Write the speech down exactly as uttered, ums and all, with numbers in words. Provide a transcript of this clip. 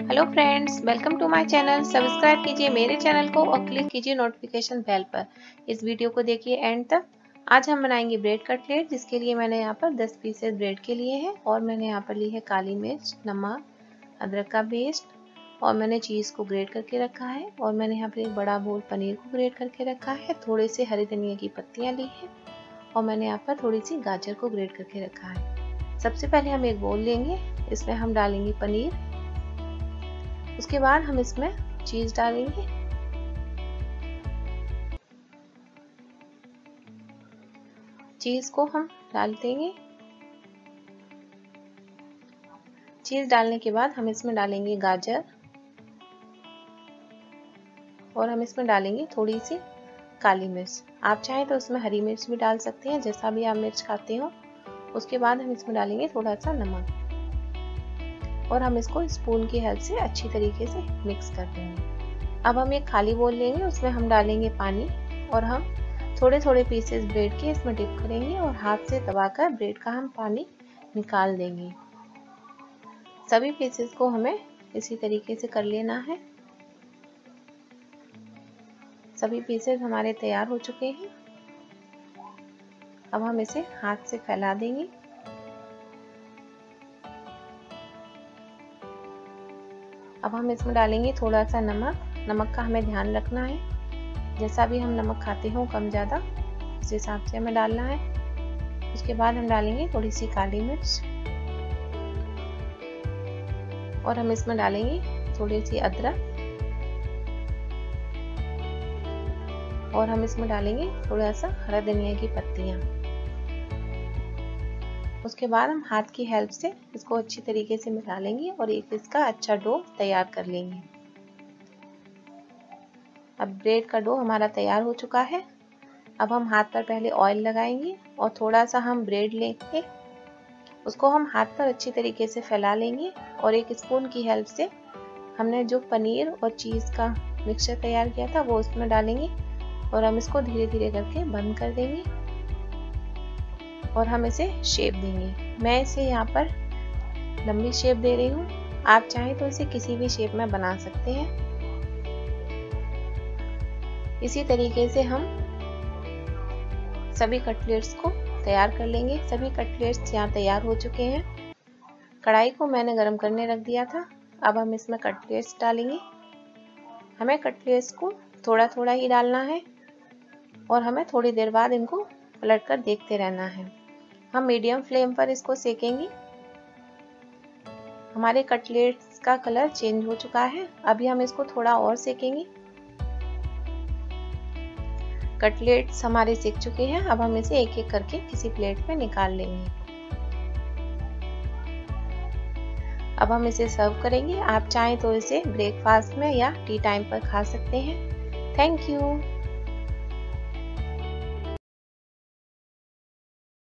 Hello friends, welcome to my channel. Subscribe कीजिए मेरे channel को और क्लिक कीजिए नोटिफिकेशन बेल पर। इस वीडियो को देखिए एंड तक। आज हम बनाएंगे ब्रेड कटलेट, जिसके लिए मैंने यहाँ पर दस पीसेस ब्रेड के लिए हैं और मैंने यहाँ पर ली है काली मिर्च, नमक, अदरक का पेस्ट और मैंने चीज़ को ग्रेट करके रखा है और मैंने यहाँ पर एक बड़ा बोल पनीर को ग्रेट करके रखा है। थोड़े से हरे धनिया की पत्तियाँ ली है और मैंने यहाँ पर थोड़ी सी गाजर को ग्रेट करके रखा है। सबसे पहले हम एक बोल लेंगे, इसमें हम डालेंगे पनीर। उसके बाद हम इसमें चीज डालेंगे। चीज को हम डाल देंगे। चीज डालने के बाद हम इसमें डालेंगे गाजर और हम इसमें डालेंगे थोड़ी सी काली मिर्च। आप चाहें तो उसमें हरी मिर्च भी डाल सकते हैं, जैसा भी आप मिर्च खाते हो। उसके बाद हम इसमें डालेंगे थोड़ा सा नमक और हम इसको स्पून की हेल्प से अच्छी तरीके से मिक्स कर देंगे। अब हम एक खाली बोल लेंगे, उसमें हम डालेंगे पानी और हम थोड़े थोड़े पीसेस ब्रेड के इसमें डिप करेंगे और हाथ से दबाकर ब्रेड का हम पानी निकाल देंगे। सभी पीसेस को हमें इसी तरीके से कर लेना है। सभी पीसेस हमारे तैयार हो चुके हैं। अब हम इसे हाथ से फैला देंगे। अब हम इसमें डालेंगे थोड़ा सा नमक। नमक का हमें ध्यान रखना है, जैसा भी हम नमक खाते हो कम ज़्यादा उस हिसाब से हमें डालना है। उसके बाद हम डालेंगे थोड़ी सी काली मिर्च और हम इसमें डालेंगे थोड़ी सी अदरक और हम इसमें डालेंगे थोड़ा सा हरा धनिया की पत्तियाँ। उसके बाद हम हाथ की हेल्प से इसको अच्छी तरीके से मिला लेंगे और एक इसका अच्छा डो तैयार कर लेंगे। अब ब्रेड का डो हमारा तैयार हो चुका है। अब हम हाथ पर पहले ऑयल लगाएंगे और थोड़ा सा हम ब्रेड लेंगे, उसको हम हाथ पर अच्छी तरीके से फैला लेंगे और एक स्पून की हेल्प से हमने जो पनीर और चीज़ का मिक्सचर तैयार किया था वो उसमें डालेंगे और हम इसको धीरे धीरे करके बंद कर देंगे और हम इसे शेप देंगे। मैं इसे यहाँ पर लंबी शेप दे रही हूँ, आप चाहें तो इसे किसी भी शेप में बना सकते हैं। इसी तरीके से हम सभी कटलेट्स को तैयार कर लेंगे। सभी कटलेट्स यहाँ तैयार हो चुके हैं। कढ़ाई को मैंने गरम करने रख दिया था। अब हम इसमें कटलेट्स डालेंगे। हमें कटलेट्स को थोड़ा थोड़ा ही डालना है और हमें थोड़ी देर बाद इनको पलट कर देखते रहना है। हम मीडियम फ्लेम पर इसको सेकेंगे। हमारे कटलेट्स का कलर चेंज हो चुका है। अभी हम इसको थोड़ा और सेकेंगे। कटलेट्स हमारे सेक चुके हैं। अब हम इसे एक एक करके किसी प्लेट में निकाल लेंगे। अब हम इसे सर्व करेंगे। आप चाहें तो इसे ब्रेकफास्ट में या टी टाइम पर खा सकते हैं। Thank you.